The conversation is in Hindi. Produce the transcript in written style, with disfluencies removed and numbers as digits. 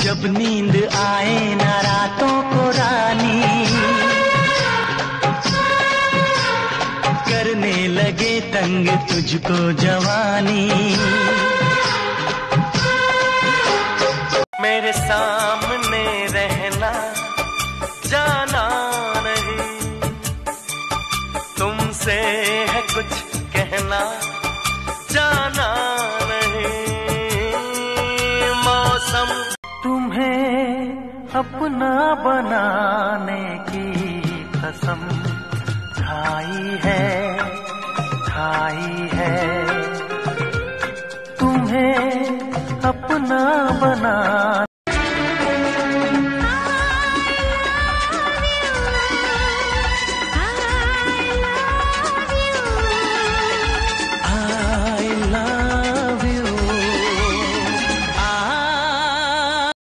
जब नींद आए ना रातों को रानी, करने लगे तंग तुझको जवानी। मेरे सामने रहना जाना नहीं, तुमसे है कुछ कहना जाना नहीं। मौसम तुम्हें अपना बनाने की कसम खाई है, खाई है। तुम्हें अपना बना